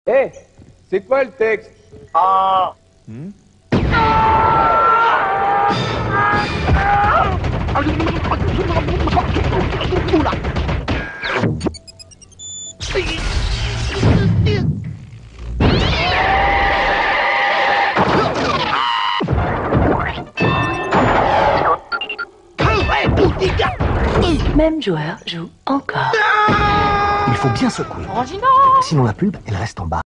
Hé, c'est quoi le texte? Ah. Oula. Même joueur joue encore. Il faut bien secouer. Orangina. Sinon la pub, elle reste en bas.